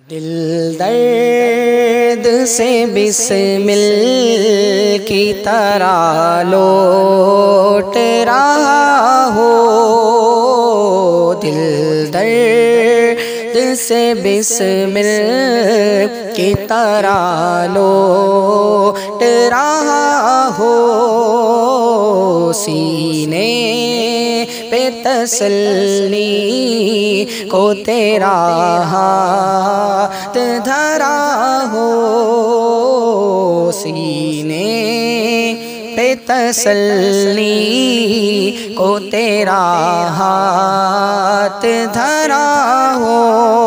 دل درد سے بسمل کی طرح لوٹ رہا ہو، دل درد سے بسمل کی طرح لوٹ رہا ہو، سینے پہ تسلی کو تیرا ہاتھ دھرا ہو، سینے پہ تسلی کو تیرا ہاتھ دھرا ہو،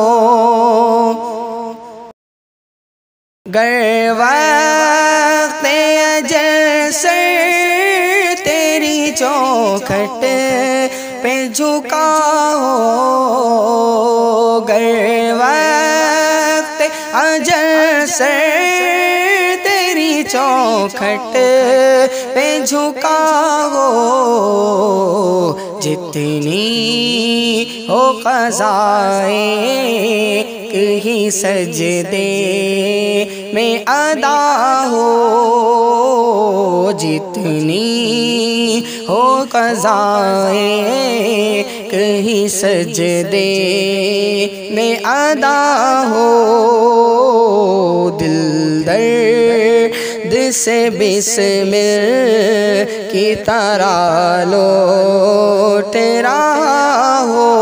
گر وقت اجل سر تیری چوکھٹ پہ جھکا ہو، گر وقت اجل سر تیری چوکھٹ پہ جھکا ہو، جتنی ہو قضائے ہی سجدے میں ادا ہو، جتنی ہو قضائے کہیں سجدے میں ادا ہو، دل درد سے بسمل کی طرح لوٹ رہا ہو،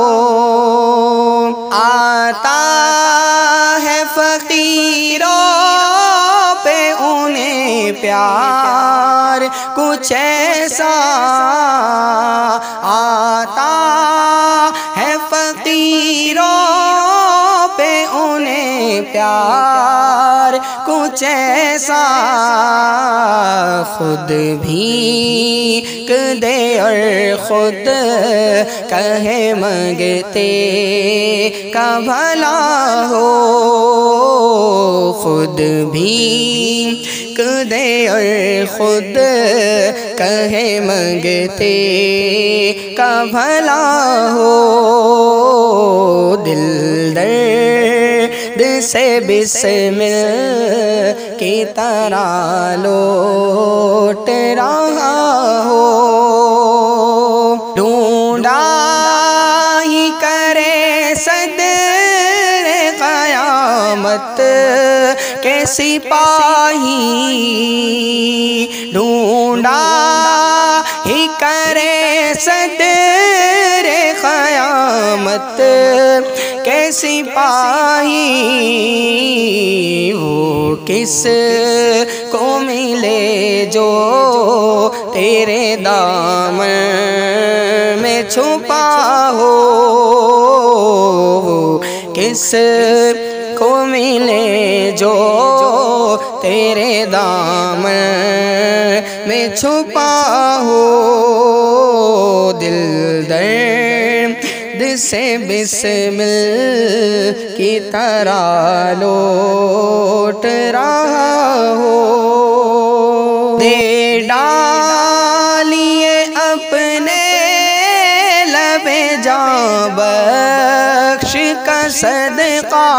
آتا ہے فقیروں پہ انہیں پیار کچھ ایسا، آتا ہے فقیروں پہ انہیں پیار کچھ ایسا، خود بھی دے اور خود کہے منگتے کا بھلا ہو، خود بھی دے اور خود کہے منگتے کا بھلا ہو، دل درد سے بسمل کی طرح لوٹ رہا ہو، ڈھونڈا ہی کرے صدر قیامت کے سپاہی، ڈھونڈا ہی کرے صدر قیامت کے سپاہی، وہ کس کو ملے جو تیرے دامن میں چھپا ہو، وہ کس کو ملے جو تیرے دامن میں چھپا ہو، دل درد سے بسمل کی طرح لوٹ رہا ہو، دے ڈالیے اپنے لب جاں بخش کا صدقہ،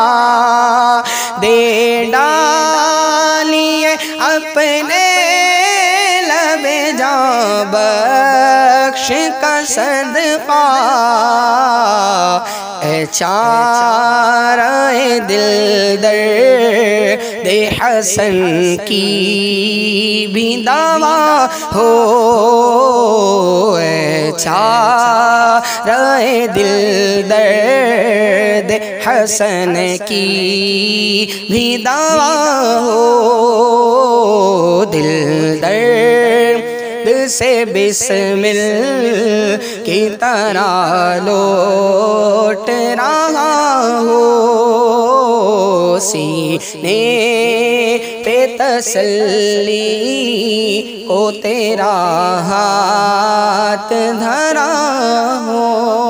دے ڈالیے اپنے لب جاں بخش کا صدقہ، اے چارہ دل درد حسن کی بھی دوا ہو، اے چارہ دل درد حسن کی بھی دوا ہو، دل درد سے بسمل کی طرح لوٹ رہا ہو، سینے پہ تسلی کو تیرا ہاتھ دھرا ہو۔